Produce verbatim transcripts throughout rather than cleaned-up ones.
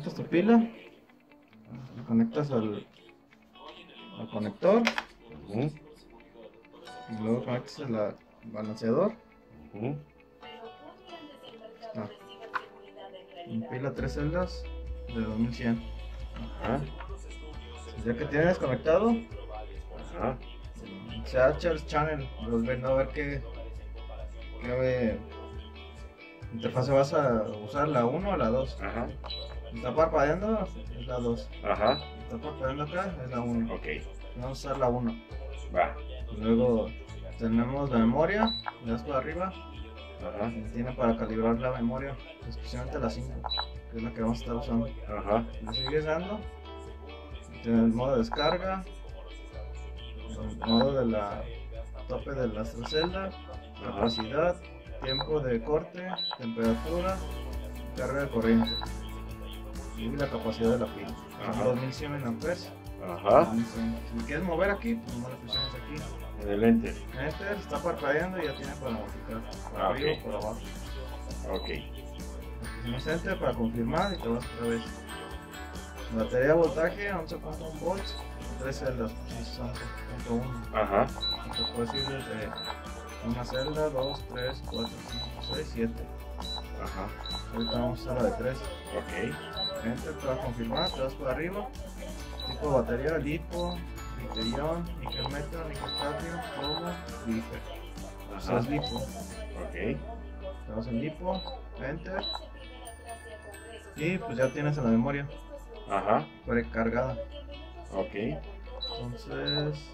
Conectas tu pila, la conectas al, al conector, Uh-huh. y luego conectas el a- balanceador. Uh-huh. Está. En pila tres celdas de dos mil cien. Ajá. Ya que tienes conectado, Ajá. se hace el channel, volviendo a ver qué, qué interfase vas a usar, la uno o la dos. Ajá. Está parpadeando, es la dos. Ajá. Está parpadeando acá, es la uno. Ok. Vamos a usar la uno. Va. Luego tenemos la memoria, le das para arriba, Ajá. y tiene para calibrar la memoria, especialmente la cinco, que es la que vamos a estar usando. Ajá. Le sigues dando, tiene el modo de descarga, el modo de la tope de la celda, capacidad, tiempo de corte, temperatura, carga de corriente y la capacidad de la pila. Ajá. dos mil cien miliamperios. Ajá. Si quieres mover aquí, pues no le presiones aquí. En el enter. Enter está parpadeando y ya tiene para modificar por Ah, arriba ok. o por abajo. Ok. Presionas Enter para confirmar y te vas otra vez. Batería de voltaje once punto uno volts, tres celdas, es once punto uno. Ajá. Te puedes ir desde una celda, dos, tres, cuatro, cinco, seis, siete. Ajá. Ahorita vamos a la de tres. Ok. Enter para confirmar, te vas por arriba. Tipo de batería, lipo, litio-ion, níquel metal, níquel cadmio, plomo, lífer. O sea, es Ajá. lipo. Ok. Te vas en lipo, enter. Y pues ya tienes en la memoria Ajá. precargada. Ok. Entonces,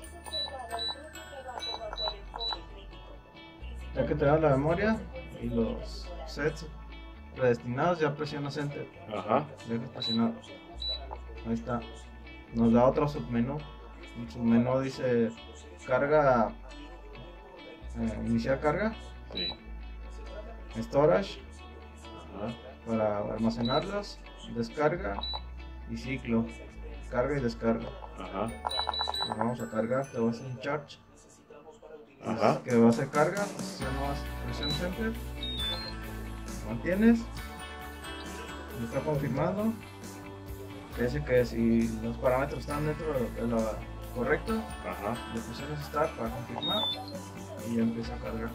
ya que te das la memoria y los sets predestinados, ya presionas enter. Ajá. Dejas presionado. Ahí está. Nos da otro submenú. El submenú dice carga, eh, iniciar carga, Sí. storage Ajá. para almacenarlas, descarga y ciclo, carga y descarga. Ajá. Pues vamos a cargar, te vas en charge, Ajá. que va a hacer carga, presionas presionas enter, mantienes, lo está confirmando, que dice que si los parámetros están dentro de lo correcto, Ajá. le presionas start para confirmar y ya empieza a cargar.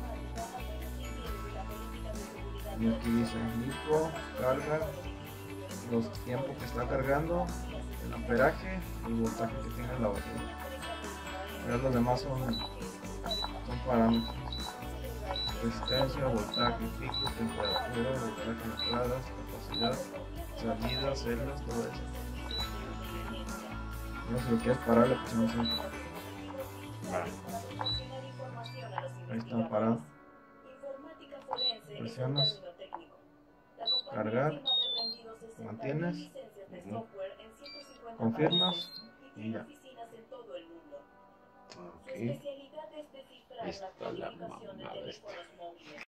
Y aquí dice lipo, carga, los tiempos que está cargando, el amperaje y el voltaje que tiene la batería. Ya los demás son, son parámetros: resistencia, voltaje, pico, temperatura, voltaje de entradas, capacidad, salidas, celdas, todo eso. Ya si lo quieres parar, le presionas enter. Va. Ahí está parado. Presionas cargar, mantienes, Ujú. confirmas y ya. Ok. Está la mamada esta.